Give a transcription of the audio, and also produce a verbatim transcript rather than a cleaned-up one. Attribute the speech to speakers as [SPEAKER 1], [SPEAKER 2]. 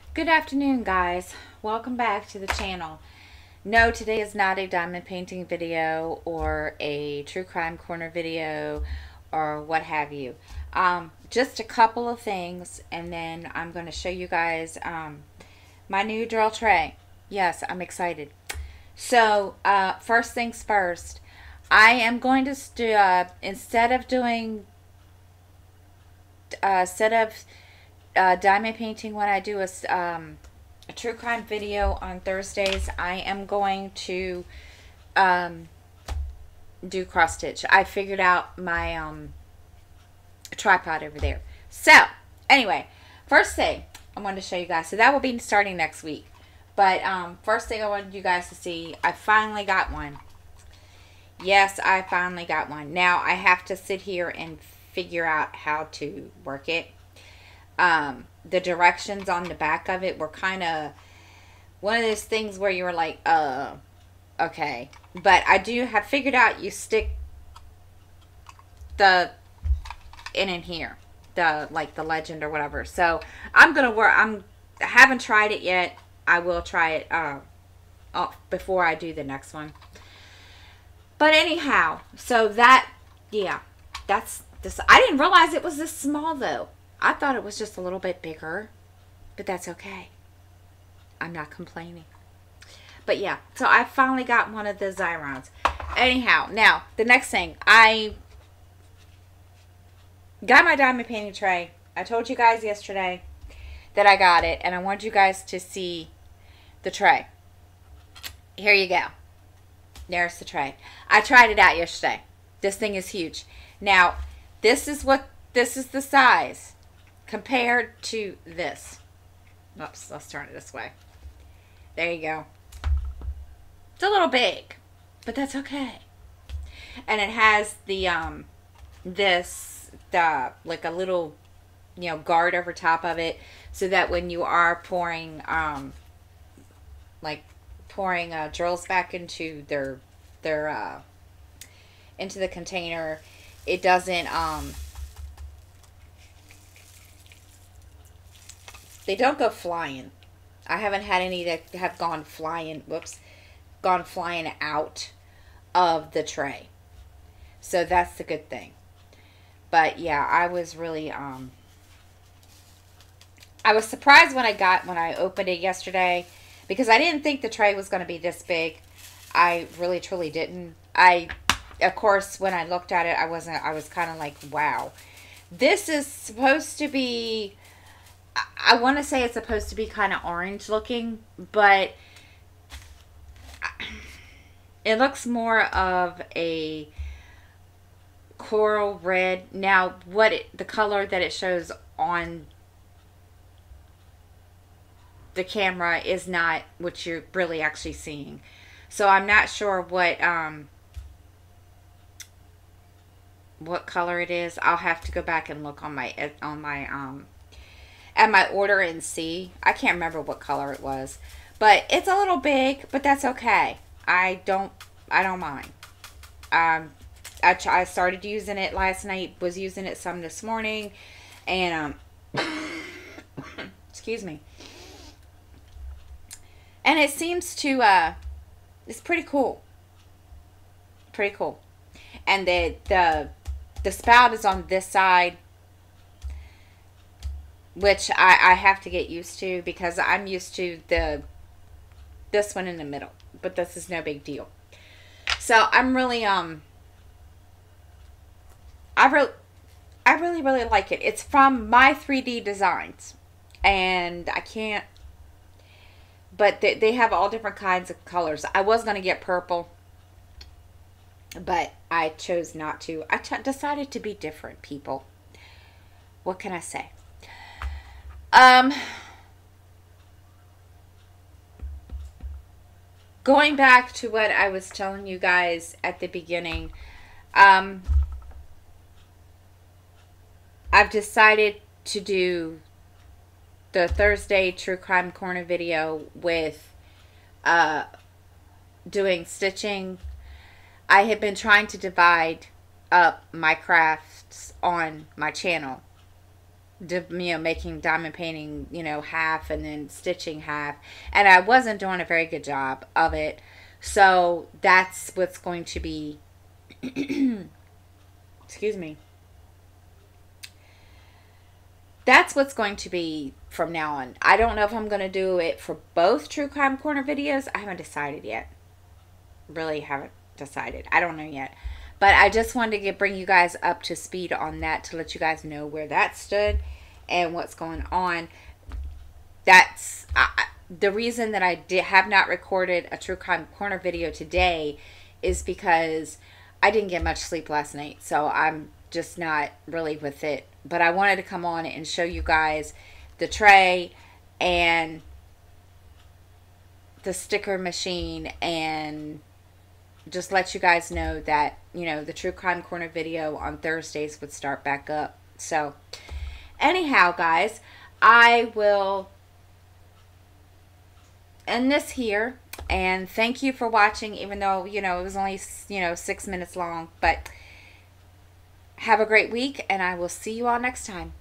[SPEAKER 1] Good afternoon, guys. Welcome back to the channel. No, today is not a diamond painting video or a true crime corner video or what have you. Um, just a couple of things, and then I'm going to show you guys um, my new drill tray. Yes, I'm excited. So, uh, first things first, I am going to, st uh, instead of doing, uh, instead of uh, diamond painting when I do a, um, a true crime video on Thursdays, I am going to um, do cross stitch. I figured out my um, tripod over there. So, anyway, first thing I wanted to show you guys. So that will be starting next week. But um, first thing I wanted you guys to see, I finally got one. Yes, I finally got one. Now I have to sit here and figure out how to work it. Um, the directions on the back of it were kind of one of those things where you were like, uh, okay. But I do have figured out you stick the in in here, the like the legend or whatever. So I'm gonna work. I'm I haven't tried it yet. I will try it uh, uh, before I do the next one. But anyhow, so that yeah, that's this. I didn't realize it was this small though. I thought it was just a little bit bigger, but that's okay. I'm not complaining. But yeah, so I finally got one of the Xyrons. Anyhow, now, the next thing. I got my diamond painting tray. I told you guys yesterday that I got it, and I wanted you guys to see the tray. Here you go. There's the tray. I tried it out yesterday. This thing is huge. Now, this is what, this is the size compared to this. Oops, let's turn it this way. There you go. It's a little big, but that's okay. And it has the, um, this, the, like a little, you know, guard over top of it so that when you are pouring, um, like, pouring uh, drills back into their, their, uh, into the container, it doesn't, um, they don't go flying. I haven't had any that have gone flying, whoops, gone flying out of the tray. So that's the good thing. But yeah, I was really, um, I was surprised when I got, when I opened it yesterday, because I didn't think the tray was going to be this big. I really, truly didn't. I, of course, when I looked at it, I wasn't, I was kind of like, wow. This is supposed to be, I want to say it's supposed to be kind of orange looking, but it looks more of a coral red. Now, what it, the color that it shows on the camera is not what you're really actually seeing. So I'm not sure what um what color it is. I'll have to go back and look on my on my um at my order and see. I can't remember what color it was, but it's a little big, but that's okay. I don't I don't mind. Um I, I started using it last night, was using it some this morning, and um excuse me. And it seems to uh it's pretty cool. Pretty cool. And the the the spout is on this side, which I, I have to get used to because I'm used to the this one in the middle. But this is no big deal. So I'm really um I really I really really like it. It's from My three D Designs, and I can't, but they, they have all different kinds of colors. I was going to get purple, but I chose not to. I ch decided to be different, people. What can I say? Um, going back to what I was telling you guys at the beginning, um, I've decided to do the Thursday True Crime Corner video with uh, doing stitching. I have been trying to divide up my crafts on my channel. you know, making diamond painting, you know, half and then stitching half. And I wasn't doing a very good job of it. So that's what's going to be, excuse me. That's what's going to be from now on. I don't know if I'm going to do it for both True Crime Corner videos. I haven't decided yet. Really haven't decided. I don't know yet. But I just wanted to get, bring you guys up to speed on that to let you guys know where that stood and what's going on. That's I, the reason that I did have not recorded a True Crime Corner video today is because I didn't get much sleep last night. So I'm just not really with it. But I wanted to come on and show you guys the tray and the sticker machine and just let you guys know that, you know, the True Crime Corner video on Thursdays would start back up. So, anyhow, guys, I will end this here. And thank you for watching, even though, you know, it was only, you know, six minutes long. But have a great week, and I will see you all next time.